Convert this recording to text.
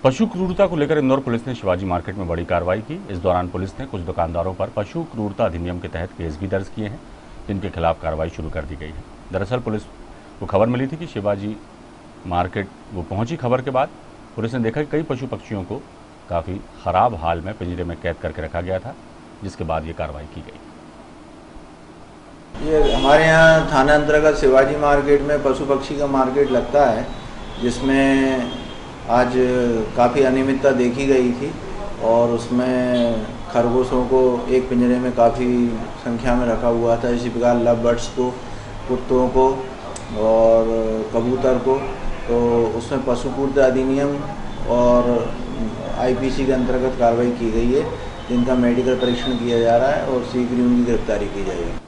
पशु क्रूरता को लेकर इंदौर पुलिस ने शिवाजी मार्केट में बड़ी कार्रवाई की। इस दौरान पुलिस ने कुछ दुकानदारों पर पशु क्रूरता अधिनियम के तहत केस भी दर्ज किए हैं, जिनके खिलाफ कार्रवाई शुरू कर दी गई है। दरअसल पुलिस को खबर मिली थी कि शिवाजी मार्केट वो पहुंची। खबर के बाद पुलिस ने देखा कि कई पशु पक्षियों को काफ़ी ख़राब हाल में पिंजरे में कैद करके रखा गया था, जिसके बाद ये कार्रवाई की गई। ये हमारे यहाँ थाना अंतर्गत शिवाजी मार्केट में पशु पक्षी का मार्केट लगता है, जिसमें आज काफ़ी अनियमितता देखी गई थी और उसमें खरगोशों को एक पिंजरे में काफ़ी संख्या में रखा हुआ था। इसी प्रकार लव बर्ड्स को, कुत्तों को और कबूतर को, तो उसमें पशु क्रूरता अधिनियम और आईपीसी के अंतर्गत कार्रवाई की गई है, जिनका मेडिकल परीक्षण किया जा रहा है और शीघ्र ही उनकी गिरफ्तारी की जाएगी।